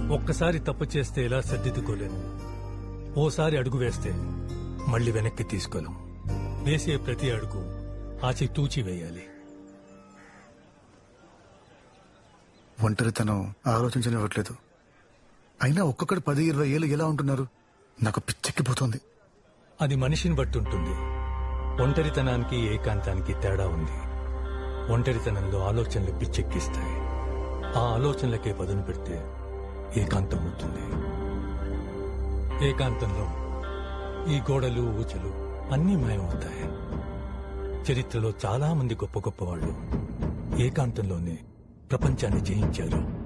ఒక్కసారి తప్పు చేస్తే ఎలా సర్దిద్దుకోలేము. ఓసారి అడుగు వేస్తే మళ్ళీ వెనక్కి తీసుకోలేం. వేసే ప్రతి అడుగు ఆచితూచి వేయాలి. ఒంటరితనం ఆలోచించనివ్వట్లేదు. అయినా ఒక్కొక్కడు 10-20 ఏళ్ళు ఎలా ఉంటున్నారు? నాకు పిచ్చెక్కిపోతుంది. అది మనిషిని బట్టి ఉంటుంది. ఒంటరితనానికి ఏకాంతానికి తేడా ఉంది. ఒంటరితనంలో ఆలోచనలు పిచ్చెక్కిస్తాయి. ఆ ఆలోచనలకే పదును పెడితే ఏకాంతం అవుతుంది. ఏకాంతంలో ఈ గోడలు ఊచలు అన్నీ మాయమవుతాయి. చరిత్రలో చాలా మంది గొప్ప గొప్ప వాళ్ళు ఏకాంతంలోనే ప్రపంచాన్ని జయించారు.